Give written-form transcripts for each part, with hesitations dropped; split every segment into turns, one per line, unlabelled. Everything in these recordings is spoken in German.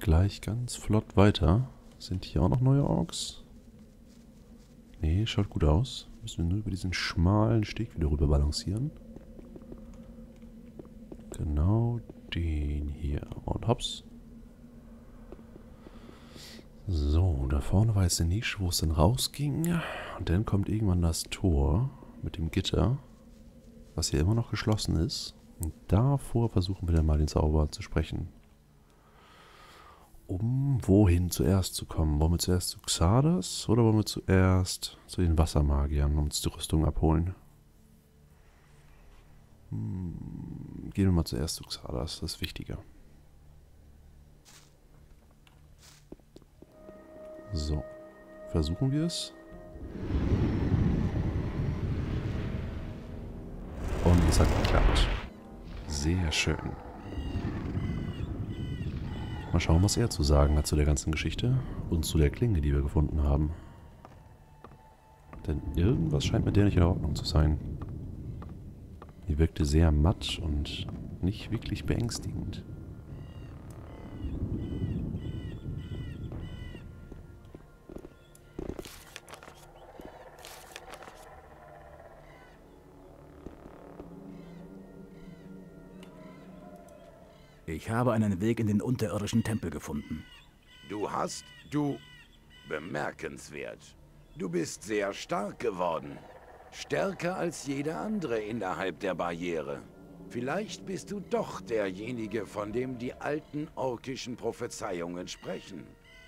gleich ganz flott weiter. Sind hier auch noch neue Orks? Nee, schaut gut aus. Müssen wir nur über diesen schmalen Steg wieder rüber balancieren. Genau den hier. Und hops. So, da vorne war jetzt eine Nische, wo es dann rausging. Und dann kommt irgendwann das Tor mit dem Gitter, was hier immer noch geschlossen ist. Und davor versuchen wir dann mal den Zauberer zu sprechen. Um wohin zuerst zu kommen? Wollen wir zuerst zu Xardas oder wollen wir zuerst zu den Wassermagiern und uns die Rüstung abholen? Gehen wir mal zuerst zu Xardas, das ist wichtiger. So, versuchen wir es. Und es hat geklappt. Sehr schön. Mal schauen, was er zu sagen hat zu der ganzen Geschichte und zu der Klinge, die wir gefunden haben. Denn irgendwas scheint mit der nicht in Ordnung zu sein. Die wirkte sehr matt und nicht wirklich beängstigend.
Ich habe einen Weg in den unterirdischen Tempel gefunden.
Du... Bemerkenswert. Du bist sehr stark geworden. Stärker als jeder andere innerhalb der Barriere. Vielleicht bist du doch derjenige, von dem die alten orkischen Prophezeiungen sprechen.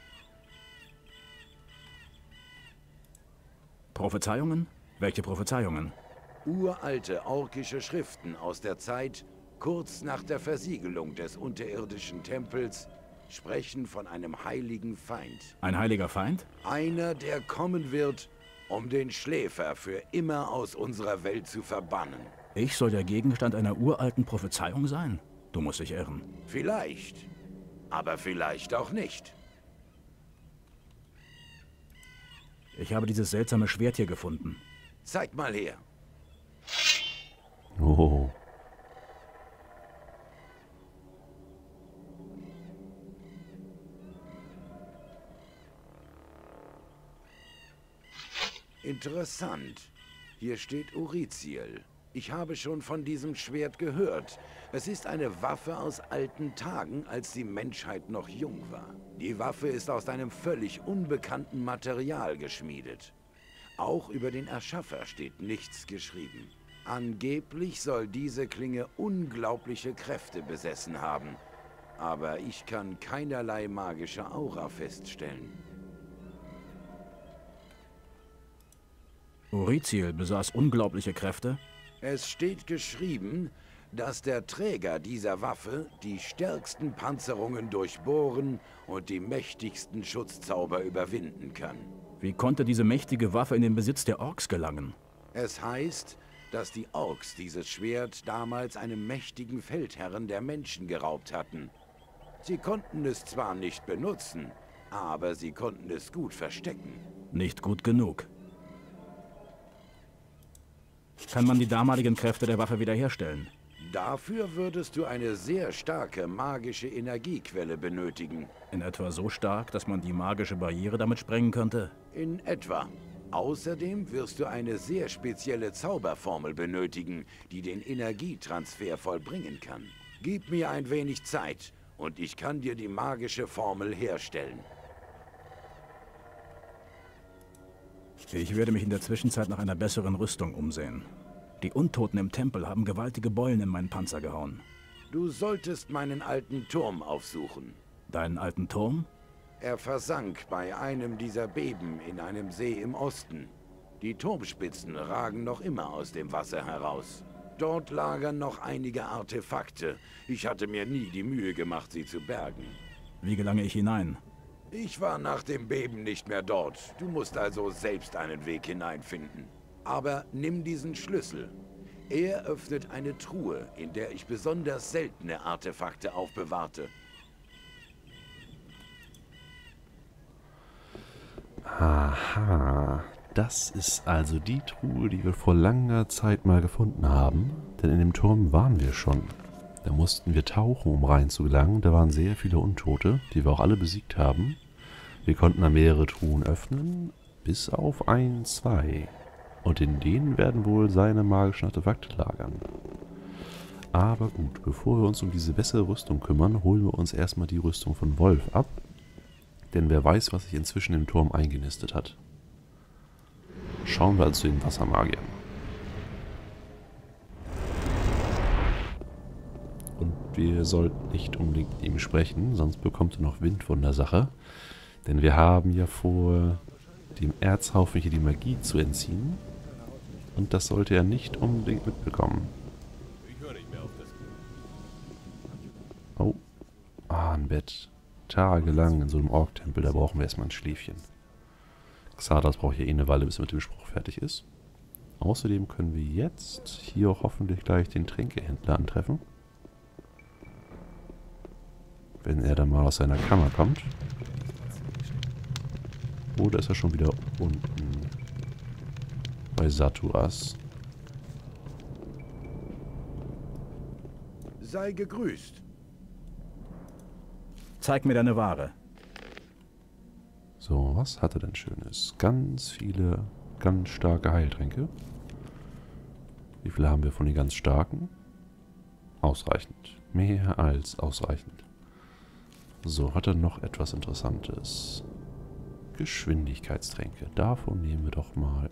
Prophezeiungen? Welche Prophezeiungen?
Uralte orkische Schriften aus der Zeit, kurz nach der Versiegelung des unterirdischen Tempels, sprechen von einem heiligen Feind.
Ein heiliger Feind?
Einer, der kommen wird, um den Schläfer für immer aus unserer Welt zu verbannen.
Ich soll der Gegenstand einer uralten Prophezeiung sein? Du musst dich irren.
Vielleicht. Aber vielleicht auch nicht.
Ich habe dieses seltsame Schwert hier gefunden.
Zeig mal her.
Oh.
Interessant. Hier steht Uriziel. Ich habe schon von diesem Schwert gehört. Es ist eine Waffe aus alten Tagen, als die Menschheit noch jung war. Die Waffe ist aus einem völlig unbekannten Material geschmiedet. Auch über den Erschaffer steht nichts geschrieben. Angeblich soll diese Klinge unglaubliche Kräfte besessen haben. Aber ich kann keinerlei magische Aura feststellen.
Uriziel besaß unglaubliche Kräfte?
Es steht geschrieben, dass der Träger dieser Waffe die stärksten Panzerungen durchbohren und die mächtigsten Schutzzauber überwinden kann.
Wie konnte diese mächtige Waffe in den Besitz der Orks gelangen?
Es heißt, dass die Orks dieses Schwert damals einem mächtigen Feldherren der Menschen geraubt hatten. Sie konnten es zwar nicht benutzen, aber sie konnten es gut verstecken.
Nicht gut genug. Kann man die damaligen Kräfte der Waffe wiederherstellen?
Dafür würdest du eine sehr starke magische Energiequelle benötigen.
In etwa so stark, dass man die magische Barriere damit sprengen könnte?
In etwa. Außerdem wirst du eine sehr spezielle Zauberformel benötigen, die den Energietransfer vollbringen kann. Gib mir ein wenig Zeit und ich kann dir die magische Formel herstellen.
Ich werde mich in der Zwischenzeit nach einer besseren Rüstung umsehen. Die Untoten im Tempel haben gewaltige Beulen in meinen Panzer gehauen.
Du solltest meinen alten Turm aufsuchen.
Deinen alten Turm?
Er versank bei einem dieser Beben in einem See im Osten. Die Turmspitzen ragen noch immer aus dem Wasser heraus. Dort lagern noch einige Artefakte. Ich hatte mir nie die Mühe gemacht, sie zu bergen.
Wie gelange ich hinein?
Ich war nach dem Beben nicht mehr dort. Du musst also selbst einen Weg hineinfinden. Aber nimm diesen Schlüssel. Er öffnet eine Truhe, in der ich besonders seltene Artefakte aufbewahrte.
Aha, das ist also die Truhe, die wir vor langer Zeit mal gefunden haben. Denn in dem Turm waren wir schon. Da mussten wir tauchen, um rein zu gelangen. Da waren sehr viele Untote, die wir auch alle besiegt haben. Wir konnten da mehrere Truhen öffnen, bis auf 1, 2. Und in denen werden wohl seine magischen Artefakte lagern. Aber gut, bevor wir uns um diese bessere Rüstung kümmern, holen wir uns erstmal die Rüstung von Wolf ab. Denn wer weiß, was sich inzwischen im Turm eingenistet hat. Schauen wir also zu den Wassermagiern. Und wir sollten nicht unbedingt mit ihm sprechen, sonst bekommt er noch Wind von der Sache. Denn wir haben ja vor, dem Erzhaufen hier die Magie zu entziehen. Und das sollte er nicht unbedingt mitbekommen. Oh, ein Bett. Tagelang in so einem Ork-Tempel, da brauchen wir erstmal ein Schläfchen. Xardas braucht hier eh eine Weile, bis er mit dem Spruch fertig ist. Außerdem können wir jetzt hier auch hoffentlich gleich den Tränkehändler antreffen. Wenn er dann mal aus seiner Kammer kommt. Oder ist er schon wieder unten bei Saturas?
Sei gegrüßt.
Zeig mir deine Ware.
So, was hat er denn Schönes? Ganz viele, ganz starke Heiltränke. Wie viele haben wir von den ganz starken? Ausreichend. Mehr als ausreichend. So, hat er noch etwas Interessantes? Geschwindigkeitstränke. Davon nehmen wir doch mal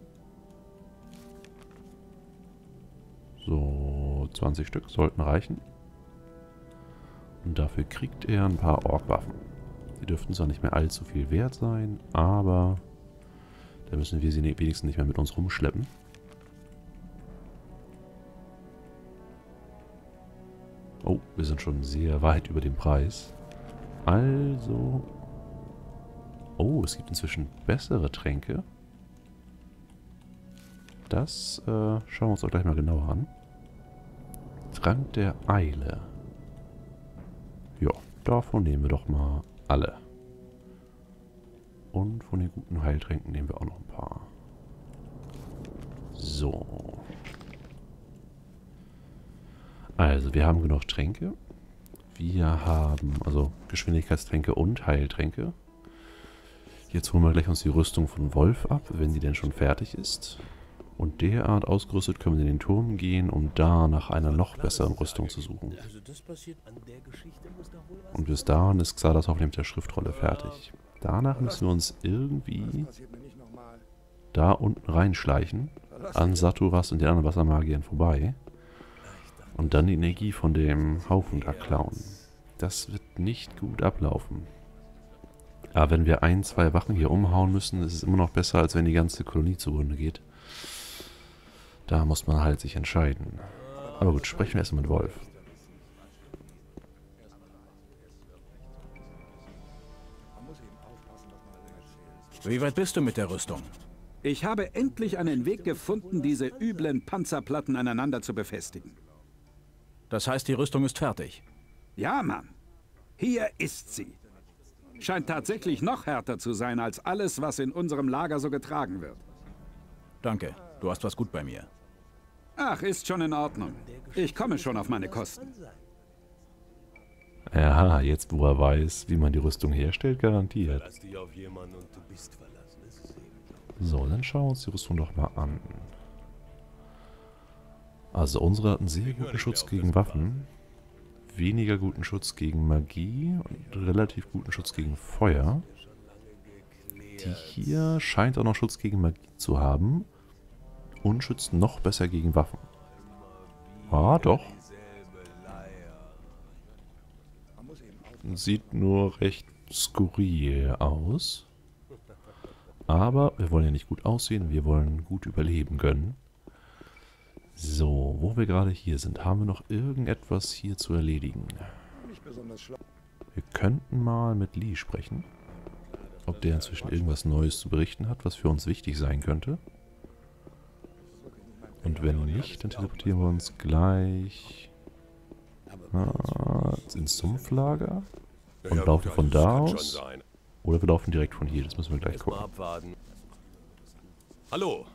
so 20 Stück sollten reichen. Und dafür kriegt er ein paar Orkwaffen. Die dürften zwar nicht mehr allzu viel wert sein, aber da müssen wir sie wenigstens nicht mehr mit uns rumschleppen. Oh, wir sind schon sehr weit über dem Preis. Also... Oh, es gibt inzwischen bessere Tränke. Das schauen wir uns auch gleich mal genauer an. Trank der Eile. Ja, davon nehmen wir doch mal alle. Und von den guten Heiltränken nehmen wir auch noch ein paar. So. Also, wir haben genug Tränke. Wir haben also Geschwindigkeitstränke und Heiltränke. Jetzt holen wir gleich uns die Rüstung von Wolf ab, wenn die denn schon fertig ist. Und derart ausgerüstet können wir in den Turm gehen, um da nach einer noch besseren Rüstung zu suchen. Und bis dahin ist Xardas hoffentlich mit der Schriftrolle fertig. Danach müssen wir uns irgendwie da unten reinschleichen, an Saturas und den anderen Wassermagiern vorbei. Und dann die Energie von dem Haufen da klauen. Das wird nicht gut ablaufen. Aber wenn wir 1, 2 Wachen hier umhauen müssen, ist es immer noch besser, als wenn die ganze Kolonie zugrunde geht. Da muss man halt sich entscheiden. Aber gut, sprechen wir erstmal mit Wolf.
Wie weit bist du mit der Rüstung?
Ich habe endlich einen Weg gefunden, diese üblen Panzerplatten aneinander zu befestigen.
Das heißt, die Rüstung ist fertig.
Ja, Mann. Hier ist sie. Scheint tatsächlich noch härter zu sein als alles, was in unserem Lager so getragen wird.
Danke, du hast was gut bei mir.
Ach, ist schon in Ordnung. Ich komme schon auf meine Kosten.
Ja, jetzt wo er weiß, wie man die Rüstung herstellt, garantiert. So, dann schauen wir uns die Rüstung doch mal an. Also unsere hat einen sehr guten Schutz gegen Waffen, weniger guten Schutz gegen Magie und relativ guten Schutz gegen Feuer. Die hier scheint auch noch Schutz gegen Magie zu haben und schützt noch besser gegen Waffen. Ah, doch. Sieht nur recht skurril aus. Aber wir wollen ja nicht gut aussehen, wir wollen gut überleben können. So, wo wir gerade hier sind, haben wir noch irgendetwas hier zu erledigen. Wir könnten mal mit Lee sprechen. Ob der inzwischen irgendwas Neues zu berichten hat, was für uns wichtig sein könnte. Und wenn nicht, dann teleportieren wir uns gleich ins Sumpflager und laufen von da aus. Oder wir laufen direkt von hier, das müssen wir gleich gucken.
Hallo.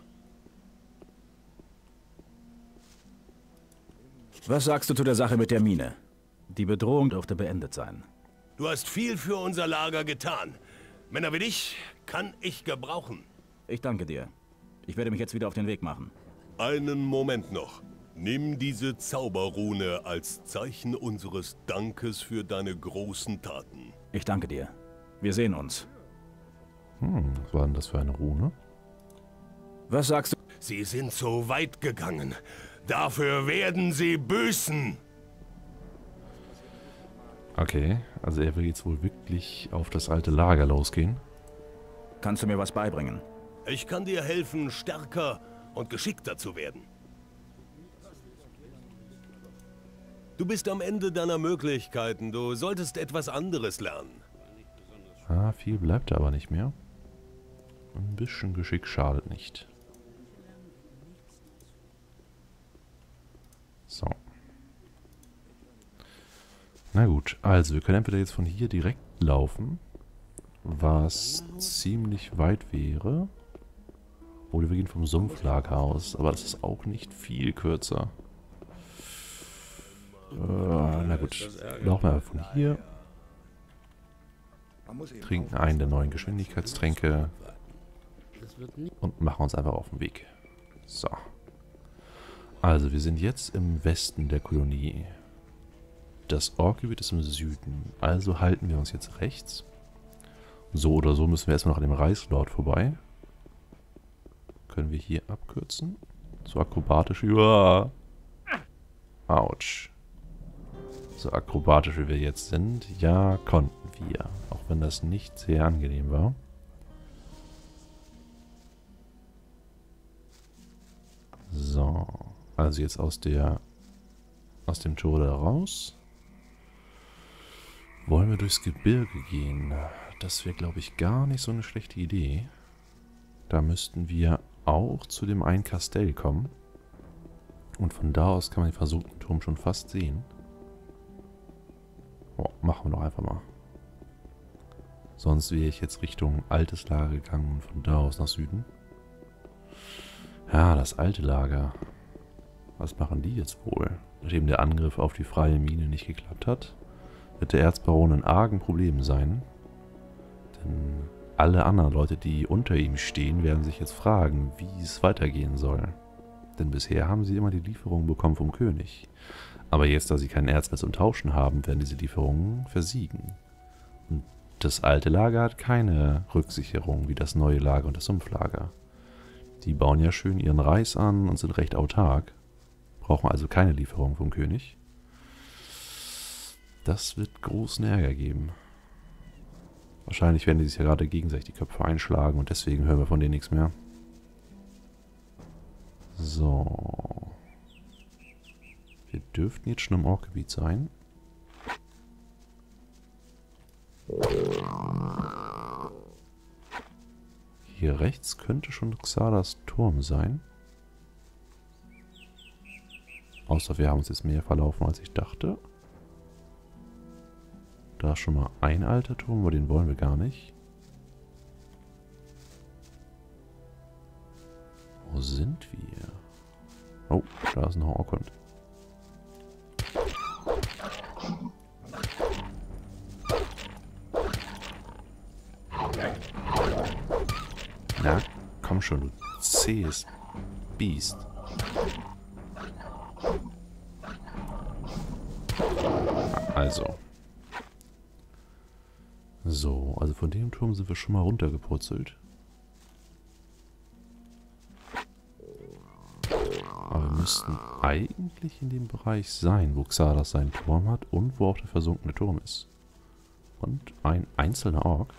Was sagst du zu der Sache mit der Mine? Die Bedrohung dürfte beendet sein.
Du hast viel für unser Lager getan. Männer wie dich kann ich gebrauchen.
Ich danke dir. Ich werde mich jetzt wieder auf den Weg machen.
Einen Moment noch. Nimm diese Zauberrune als Zeichen unseres Dankes für deine großen Taten.
Ich danke dir. Wir sehen uns.
Was war denn das für eine Rune?
Was sagst du?
Sie sind so weit gegangen. Dafür werden sie büßen.
Okay, also er will jetzt wohl wirklich auf das alte Lager losgehen.
Kannst du mir was beibringen?
Ich kann dir helfen, stärker und geschickter zu werden. Du bist am Ende deiner Möglichkeiten. Du solltest etwas anderes lernen.
Ah, viel bleibt da aber nicht mehr. Ein bisschen Geschick schadet nicht. So. Na gut, also wir können entweder jetzt von hier direkt laufen, was ziemlich weit wäre. Oder wir gehen vom Sumpflager aus, aber das ist auch nicht viel kürzer. Na gut, laufen wir von hier. Trinken einen der neuen Geschwindigkeitstränke und machen uns einfach auf den Weg. So. Also, wir sind jetzt im Westen der Kolonie. Das Orkgebiet ist im Süden, also halten wir uns jetzt rechts. So oder so müssen wir erstmal noch an dem Reichslord vorbei. Können wir hier abkürzen? So akrobatisch wie... Uah. Autsch. So akrobatisch wie wir jetzt sind, ja, konnten wir. Auch wenn das nicht sehr angenehm war. So. Also jetzt aus dem Tor da raus. Wollen wir durchs Gebirge gehen? Das wäre, glaube ich, gar nicht so eine schlechte Idee. Da müssten wir auch zu dem einen Kastell kommen. Und von da aus kann man den versunkenen Turm schon fast sehen. Oh, machen wir doch einfach mal. Sonst wäre ich jetzt Richtung altes Lager gegangen und von da aus nach Süden. Ja, das alte Lager. Was machen die jetzt wohl? Nachdem der Angriff auf die freie Mine nicht geklappt hat, wird der Erzbaron in argen Problemen sein. Denn alle anderen Leute, die unter ihm stehen, werden sich jetzt fragen, wie es weitergehen soll. Denn bisher haben sie immer die Lieferungen bekommen vom König. Aber jetzt, da sie kein Erz mehr zum Tauschen haben, werden diese Lieferungen versiegen. Und das alte Lager hat keine Rücksicherung wie das neue Lager und das Sumpflager. Die bauen ja schön ihren Reis an und sind recht autark. Brauchen also keine Lieferung vom König. Das wird großen Ärger geben. Wahrscheinlich werden die sich ja gerade gegenseitig die Köpfe einschlagen und deswegen hören wir von denen nichts mehr. So. Wir dürften jetzt schon im Orkgebiet sein. Hier rechts könnte schon Xardas Turm sein. Außer wir haben uns jetzt mehr verlaufen, als ich dachte. Da ist schon mal ein alter Turm, aber den wollen wir gar nicht. Wo sind wir? Oh, da ist noch ein Orkund. Na, komm schon, du zähes Biest. Also. So, also von dem Turm sind wir schon mal runtergepurzelt. Aber wir müssten eigentlich in dem Bereich sein, wo Xardas seinen Turm hat und wo auch der versunkene Turm ist. Und ein einzelner Ork.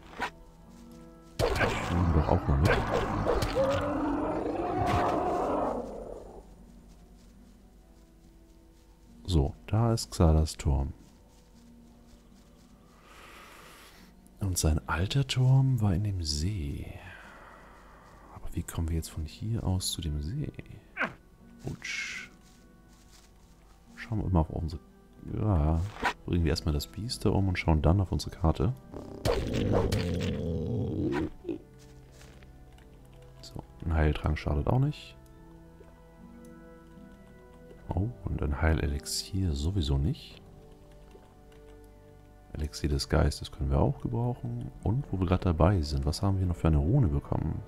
Nehmen wir doch auch mal mit. So, da ist Xardas Turm. Und sein alter Turm war in dem See. Aber wie kommen wir jetzt von hier aus zu dem See? Utsch. Schauen wir mal auf unsere... Ja, bringen wir erstmal das Biest da um und schauen dann auf unsere Karte. So, ein Heiltrank schadet auch nicht. Oh, und ein Heilelixier sowieso nicht. Elixier des Geistes können wir auch gebrauchen. Und wo wir gerade dabei sind, was haben wir noch für eine Rune bekommen?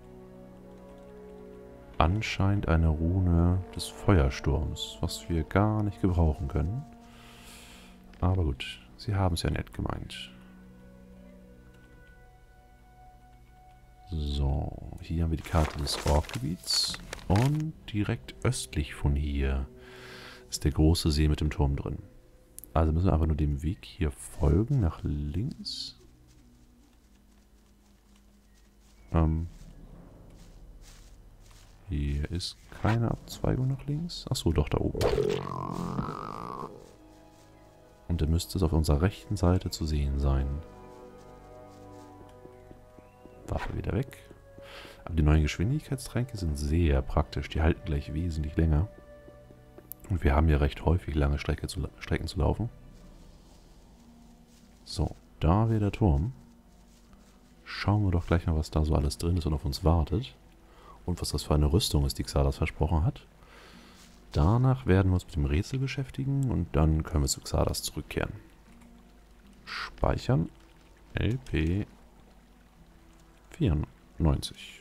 Anscheinend eine Rune des Feuersturms, was wir gar nicht gebrauchen können. Aber gut, sie haben es ja nett gemeint. So, hier haben wir die Karte des Orkgebiets. Und direkt östlich von hier ist der große See mit dem Turm drin. Also müssen wir einfach nur dem Weg hier folgen, nach links. Hier ist keine Abzweigung nach links. Achso, doch, da oben. Und dann müsste es auf unserer rechten Seite zu sehen sein. Waffe wieder weg. Aber die neuen Geschwindigkeitstränke sind sehr praktisch. Die halten gleich wesentlich länger. Und wir haben ja recht häufig lange Strecken zu laufen. So, da wäre der Turm. Schauen wir doch gleich mal, was da so alles drin ist und auf uns wartet. Und was das für eine Rüstung ist, die Xardas versprochen hat. Danach werden wir uns mit dem Rätsel beschäftigen und dann können wir zu Xardas zurückkehren. Speichern. LP 94.